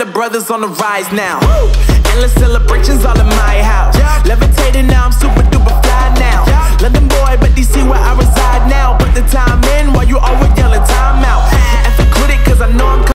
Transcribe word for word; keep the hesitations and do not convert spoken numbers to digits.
the brothers on the rise now. Woo! Endless celebrations all in my house. Yeah. Levitating now, I'm super duper fly now. Yeah. London boy, but D C where I reside now. Put the time in while you always yelling time out. And for critic, cause I know I'm